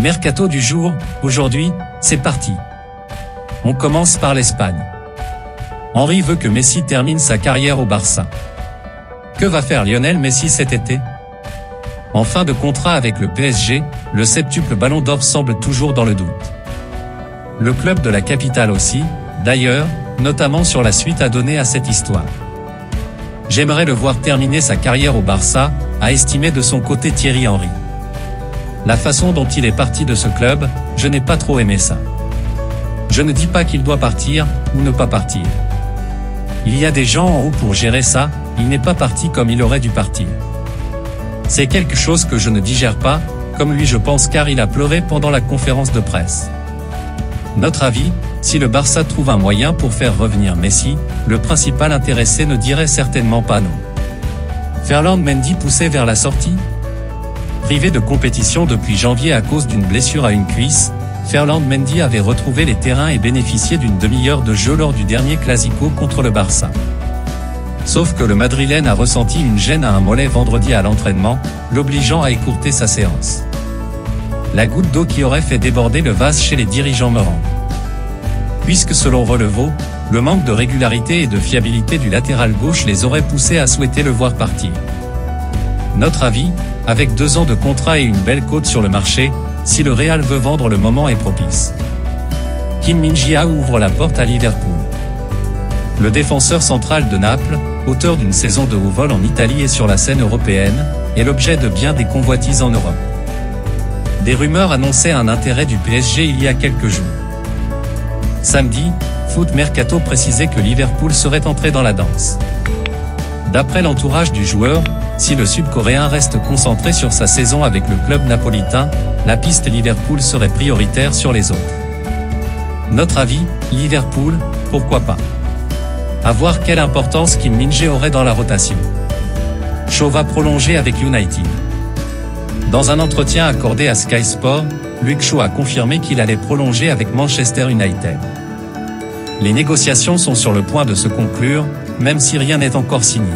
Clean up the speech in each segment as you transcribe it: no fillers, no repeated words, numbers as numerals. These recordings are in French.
Mercato du jour, aujourd'hui, c'est parti. On commence par l'Espagne. Henry veut que Messi termine sa carrière au Barça. Que va faire Lionel Messi cet été? En fin de contrat avec le PSG, le septuple ballon d'or semble toujours dans le doute. Le club de la capitale aussi, d'ailleurs, notamment sur la suite à donner à cette histoire. J'aimerais le voir terminer sa carrière au Barça, a estimé de son côté Thierry Henry. La façon dont il est parti de ce club, je n'ai pas trop aimé ça. Je ne dis pas qu'il doit partir, ou ne pas partir. Il y a des gens en haut pour gérer ça, il n'est pas parti comme il aurait dû partir. C'est quelque chose que je ne digère pas, comme lui je pense car il a pleuré pendant la conférence de presse. Notre avis, si le Barça trouve un moyen pour faire revenir Messi, le principal intéressé ne dirait certainement pas non. Ferland Mendy poussé vers la sortie? Privé de compétition depuis janvier à cause d'une blessure à une cuisse, Ferland Mendy avait retrouvé les terrains et bénéficié d'une demi-heure de jeu lors du dernier Clasico contre le Barça. Sauf que le Madrilène a ressenti une gêne à un mollet vendredi à l'entraînement, l'obligeant à écourter sa séance. La goutte d'eau qui aurait fait déborder le vase chez les dirigeants meurants. Puisque selon Relevo, le manque de régularité et de fiabilité du latéral gauche les aurait poussés à souhaiter le voir partir. Notre avis, avec 2 ans de contrat et une belle cote sur le marché, si le Real veut vendre, le moment est propice. Kim Min-jae ouvre la porte à Liverpool. Le défenseur central de Naples, auteur d'une saison de haut vol en Italie et sur la scène européenne, est l'objet de bien des convoitises en Europe. Des rumeurs annonçaient un intérêt du PSG il y a quelques jours. Samedi, Foot Mercato précisait que Liverpool serait entré dans la danse. D'après l'entourage du joueur, si le Sud-Coréen reste concentré sur sa saison avec le club napolitain, la piste Liverpool serait prioritaire sur les autres. Notre avis, Liverpool, pourquoi pas? À voir quelle importance Kim Min-jae aurait dans la rotation. Shaw va prolonger avec United. Dans un entretien accordé à Sky Sport, Luke Shaw a confirmé qu'il allait prolonger avec Manchester United. Les négociations sont sur le point de se conclure, même si rien n'est encore signé.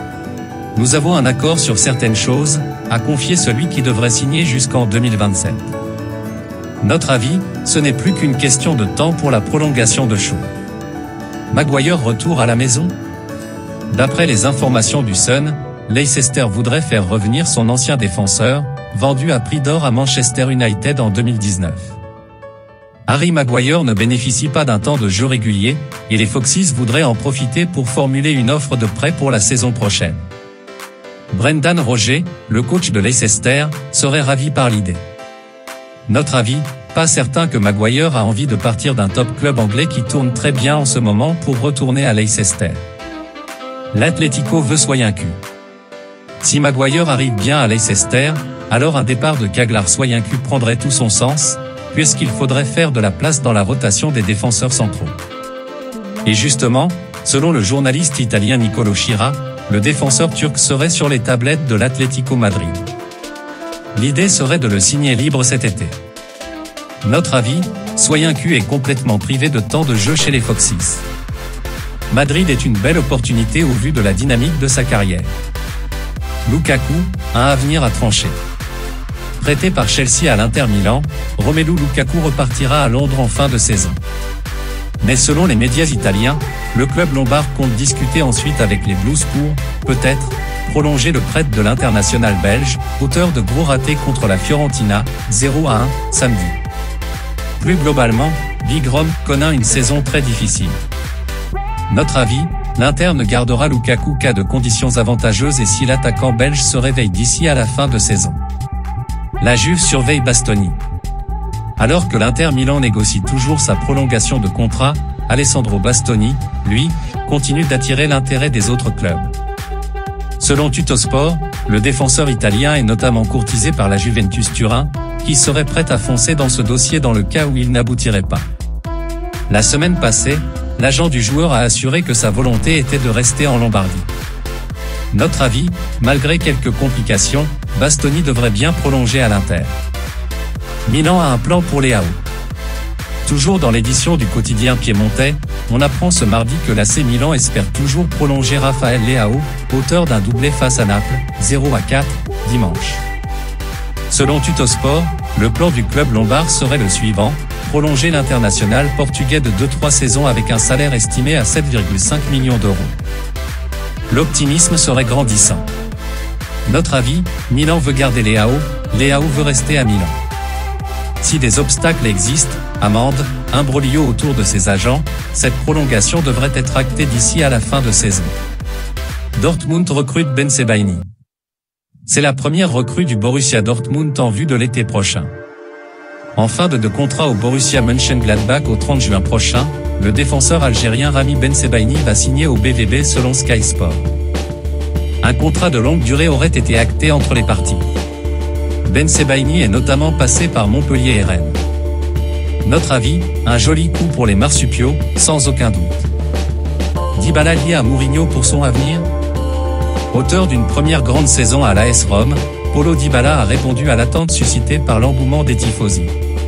Nous avons un accord sur certaines choses, a confié celui qui devrait signer jusqu'en 2027. Notre avis, ce n'est plus qu'une question de temps pour la prolongation de Shaw. Maguire retour à la maison? D'après les informations du Sun, Leicester voudrait faire revenir son ancien défenseur, vendu à prix d'or à Manchester United en 2019. Harry Maguire ne bénéficie pas d'un temps de jeu régulier, et les Foxes voudraient en profiter pour formuler une offre de prêt pour la saison prochaine. Brendan Rodgers, le coach de Leicester, serait ravi par l'idée. Notre avis, pas certain que Maguire a envie de partir d'un top club anglais qui tourne très bien en ce moment pour retourner à Leicester. L'Atlético veut Soyuncu. Si Maguire arrive bien à Leicester, alors un départ de Caglar Soyuncu prendrait tout son sens, puisqu'il faudrait faire de la place dans la rotation des défenseurs centraux. Et justement, selon le journaliste italien Nicolo Schira, le défenseur turc serait sur les tablettes de l'Atlético Madrid. L'idée serait de le signer libre cet été. Notre avis, Soyuncu est complètement privé de temps de jeu chez les Foxes. Madrid est une belle opportunité au vu de la dynamique de sa carrière. Lukaku, un avenir à trancher. Prêté par Chelsea à l'Inter Milan, Romelu Lukaku repartira à Londres en fin de saison. Mais selon les médias italiens, le club lombard compte discuter ensuite avec les Blues pour, peut-être, prolonger le prêt de l'international belge, auteur de gros ratés contre la Fiorentina, 0-1, samedi. Plus globalement, Big Rom connaît une saison très difficile. Notre avis, l'Inter ne gardera Lukaku qu'à de conditions avantageuses et si l'attaquant belge se réveille d'ici à la fin de saison. La Juve surveille Bastoni. Alors que l'Inter Milan négocie toujours sa prolongation de contrat, Alessandro Bastoni, lui, continue d'attirer l'intérêt des autres clubs. Selon Tuttosport, le défenseur italien est notamment courtisé par la Juventus Turin, qui serait prête à foncer dans ce dossier dans le cas où il n'aboutirait pas. La semaine passée, l'agent du joueur a assuré que sa volonté était de rester en Lombardie. Notre avis, malgré quelques complications, Bastoni devrait bien prolonger à l'Inter. Milan a un plan pour Leao. Toujours dans l'édition du quotidien piémontais, on apprend ce mardi que l'AC Milan espère toujours prolonger Rafael Leao, auteur d'un doublé face à Naples, 0-4, dimanche. Selon Tuttosport, Le plan du club lombard serait le suivant, prolonger l'international portugais de 2-3 saisons avec un salaire estimé à 7,5 millions d'euros. L'optimisme serait grandissant. Notre avis, Milan veut garder Leao veut rester à Milan. Si des obstacles existent, amendes, imbroglio autour de ses agents, cette prolongation devrait être actée d'ici à la fin de saison. Dortmund recrute Ben Sebaini. C'est la première recrue du Borussia Dortmund en vue de l'été prochain. En fin de contrat au Borussia Mönchengladbach au 30 juin prochain, le défenseur algérien Rami Ben Sebaini va signer au BVB selon Sky Sport. Un contrat de longue durée aurait été acté entre les parties. Ben Sebaini est notamment passé par Montpellier et Rennes. Notre avis, un joli coup pour les marsupiaux, sans aucun doute. Dybala lié à Mourinho pour son avenir? Auteur d'une première grande saison à l'AS Rome, Paulo Dybala a répondu à l'attente suscitée par l'engouement des tifosi.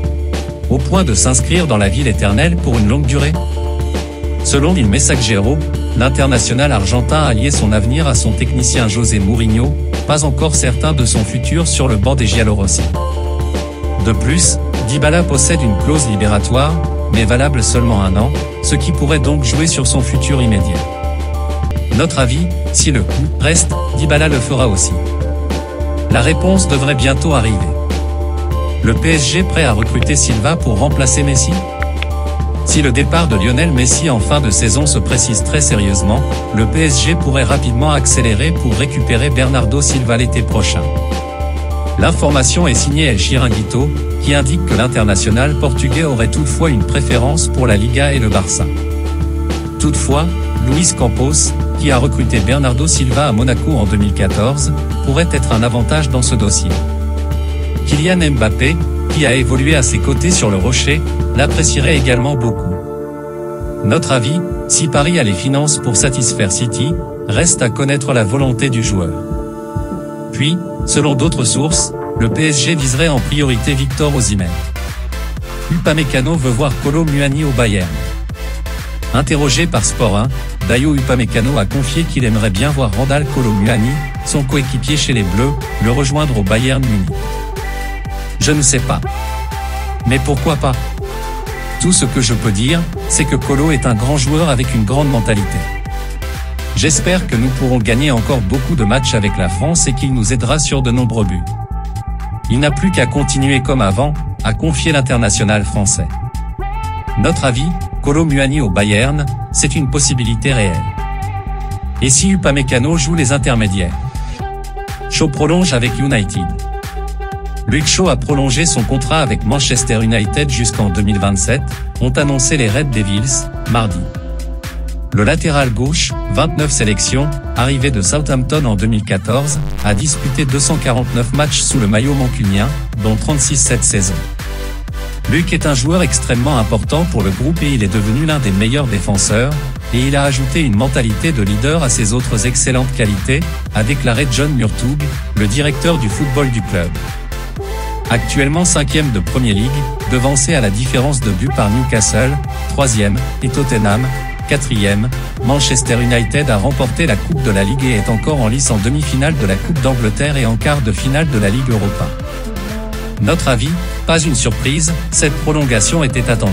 Au point de s'inscrire dans la ville éternelle pour une longue durée? Selon Il Messaggero, l'international argentin a lié son avenir à son technicien José Mourinho, pas encore certain de son futur sur le banc des Giallorossi. De plus, Dybala possède une clause libératoire, mais valable seulement 1 an, ce qui pourrait donc jouer sur son futur immédiat. Notre avis, si le coup reste, Dybala le fera aussi. La réponse devrait bientôt arriver. Le PSG prêt à recruter Silva pour remplacer Messi? Si le départ de Lionel Messi en fin de saison se précise très sérieusement, le PSG pourrait rapidement accélérer pour récupérer Bernardo Silva l'été prochain. L'information est signée El Chiringuito, qui indique que l'international portugais aurait toutefois une préférence pour la Liga et le Barça. Toutefois, Luis Campos, qui a recruté Bernardo Silva à Monaco en 2014, pourrait être un avantage dans ce dossier. Kylian Mbappé, qui a évolué à ses côtés sur le Rocher, l'apprécierait également beaucoup. Notre avis, si Paris a les finances pour satisfaire City, reste à connaître la volonté du joueur. Puis, selon d'autres sources, le PSG viserait en priorité Victor Osimhen. Upamecano veut voir Kolo Muani au Bayern. Interrogé par Sport 1, Dayo Upamecano a confié qu'il aimerait bien voir Randal Kolo Muani, son coéquipier chez les Bleus, le rejoindre au Bayern Munich. Je ne sais pas. Mais pourquoi pas? Tout ce que je peux dire, c'est que Kolo est un grand joueur avec une grande mentalité. J'espère que nous pourrons gagner encore beaucoup de matchs avec la France et qu'il nous aidera sur de nombreux buts. Il n'a plus qu'à continuer comme avant, a confié l'international français. Notre avis, Kolo Muani au Bayern, c'est une possibilité réelle. Et si Upamecano joue les intermédiaires? Shaw prolonge avec United. Luke Shaw a prolongé son contrat avec Manchester United jusqu'en 2027, ont annoncé les Red Devils, mardi. Le latéral gauche, 29 sélections, arrivé de Southampton en 2014, a disputé 249 matchs sous le maillot mancunien, dont 36 cette saison. Luke est un joueur extrêmement important pour le groupe et il est devenu l'un des meilleurs défenseurs, et il a ajouté une mentalité de leader à ses autres excellentes qualités, a déclaré John Murtough, le directeur du football du club. Actuellement 5e de Premier League, devancé à la différence de but par Newcastle, 3e, et Tottenham, 4e, Manchester United a remporté la Coupe de la Ligue et est encore en lice en demi-finale de la Coupe d'Angleterre et en quart de finale de la Ligue Europa. Notre avis, pas une surprise, cette prolongation était attendue.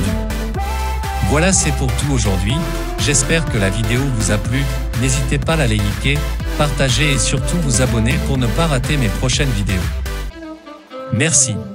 Voilà, c'est pour tout aujourd'hui, j'espère que la vidéo vous a plu, n'hésitez pas à la liker, partager et surtout vous abonner pour ne pas rater mes prochaines vidéos. Merci.